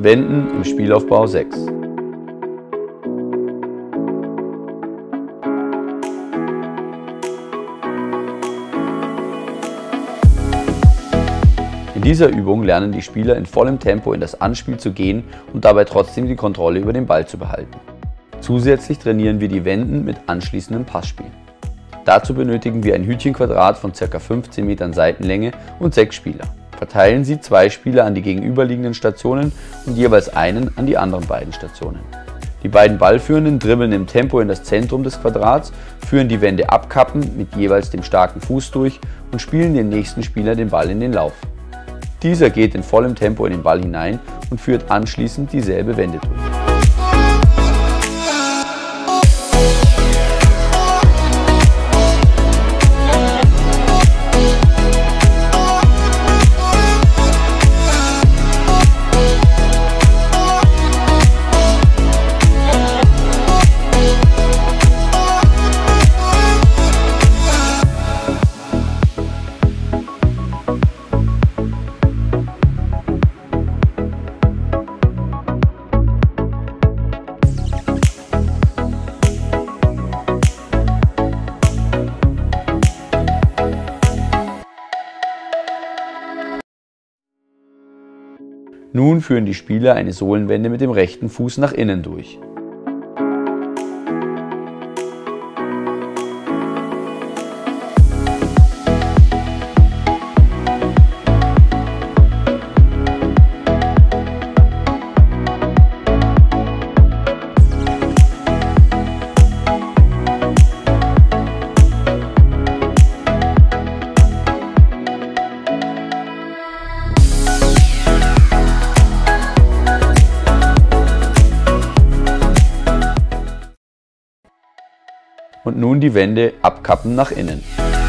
Wenden im Spielaufbau 6. In dieser Übung lernen die Spieler in vollem Tempo in das Anspiel zu gehen und dabei trotzdem die Kontrolle über den Ball zu behalten. Zusätzlich trainieren wir die Wenden mit anschließendem Passspiel. Dazu benötigen wir ein Hütchenquadrat von ca. 15 Metern Seitenlänge und 6 Spieler. Verteilen Sie 2 Spieler an die gegenüberliegenden Stationen und jeweils einen an die anderen beiden Stationen. Die beiden Ballführenden dribbeln im Tempo in das Zentrum des Quadrats, führen die Wände abkappen mit jeweils dem starken Fuß durch und spielen dem nächsten Spieler den Ball in den Lauf. Dieser geht in vollem Tempo in den Ball hinein und führt anschließend dieselbe Wende durch. Nun führen die Spieler eine Sohlenwende mit dem rechten Fuß nach innen durch. Und nun die Wände abkappen nach innen.